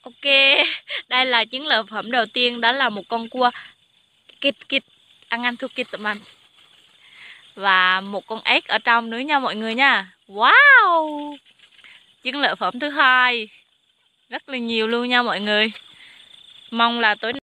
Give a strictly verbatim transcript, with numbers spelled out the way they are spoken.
Ok, đây là chiến lợi phẩm đầu tiên, đó là một con cua kít kít, ăn ăn thu kít tụi mình. Và một con ếch ở trong nữa nha mọi người nha. Wow! Chiến lợi phẩm thứ hai rất là nhiều luôn nha mọi người. Mong là tối